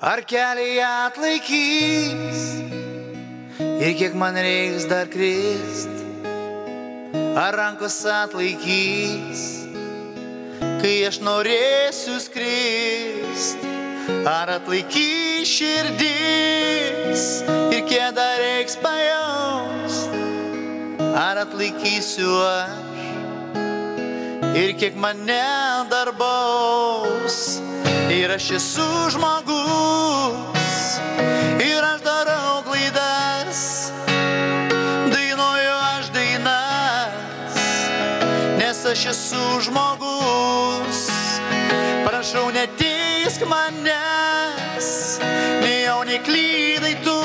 Ar keliai atlaikys ir kiek man reiks dar krist, ar rankos atlaikys, kai aš norėsiu skrist, ar atlaikys širdis ir kiek dar reiks pajaust, ar atlaikysiu aš ir kiek mane dar baus. Ir aš esu žmogus, ir aš darau klaidas, dainuoju aš dainas, nes aš esu žmogus. Prašau, neteisk manęs, nei jau neklydai tu,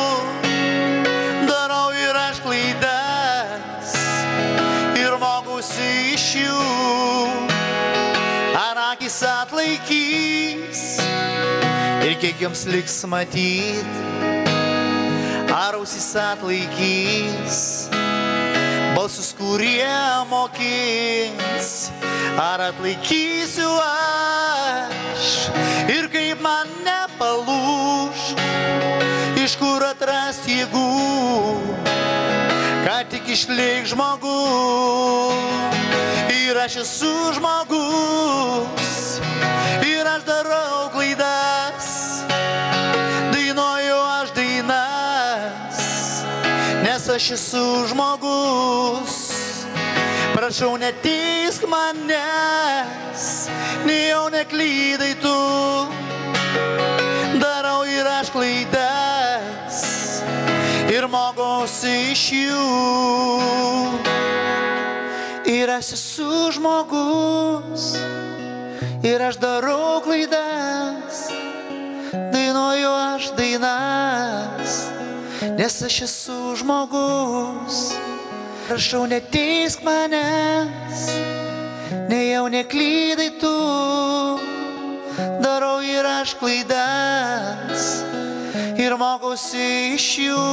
darau ir aš klaidas, ir mokausi iš jų. Ar akis atlaikys ir kiek joms liks matyt, ar ausis atlaikys balsus, kurie mokins, ar atlaikysiu aš ir kaip man nepalūž, iš kur atrast jėgų, ką tik išlik žmogus. Ir aš esu žmogus, ir aš darau klaidas, dainuoju aš dainas, nes aš esu žmogus. Prašau, neteisk manęs, nei jau neklydai tu, darau ir aš klaidas, ir mokausi iš jų. Ir aš esu žmogus, ir aš darau klaidas, dainuoju aš dainas, nes aš esu žmogus. Prašau, neteisk manęs, nei jau neklydai tu, darau ir aš klaidas, ir mokausi iš jų.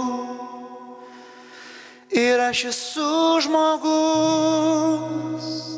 Ir aš esu žmogus.